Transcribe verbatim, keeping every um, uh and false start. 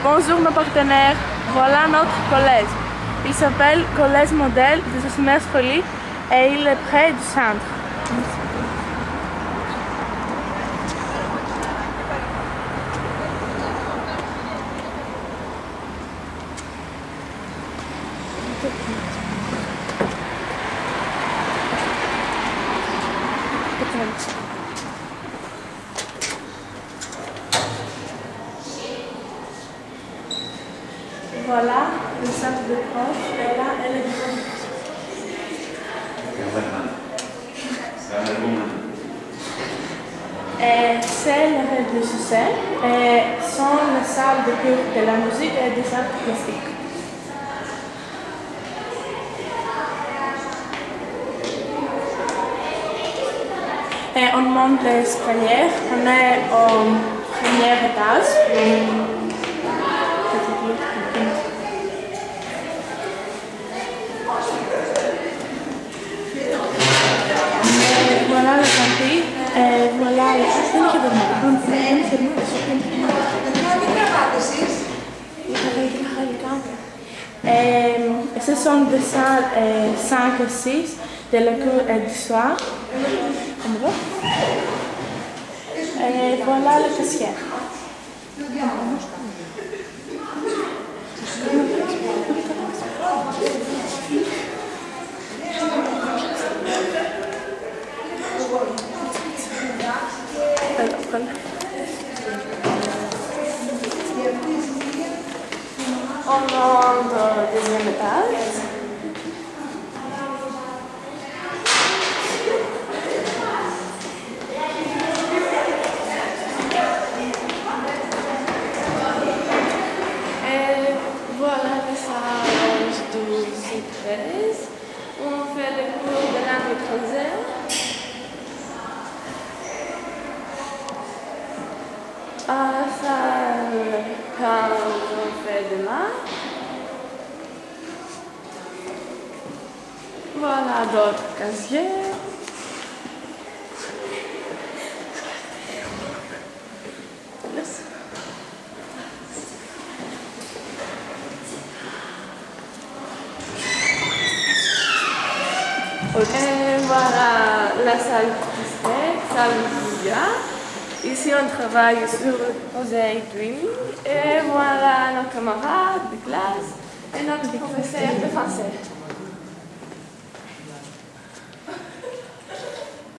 Bonjour nos partenaires, voilà notre collège. Il s'appelle Collège Modèle de Sossimea Scholi et il est près du centre. Voilà le centre de prof et là elle est devant. C'est le rez-de-chaussée et sont les salles de cours de la musique et des arts plastiques. Et on monte les escaliers, on est au premier étage. Voilà la cantine et voilà les et ce sont des salles cinq et six de la cour et du soir. Et voilà le caissier. On monte au deuxième étage. Et voilà les salles douze et treize. On fait les cours de langue étrangère. À la salle quand on fait des maths. Voilà d'autres casiers. Et voilà la salle artistique, salle de yoga. Ici, on travaille sur le projet Dreaming et voilà nos camarades de classe et notre professeur de français.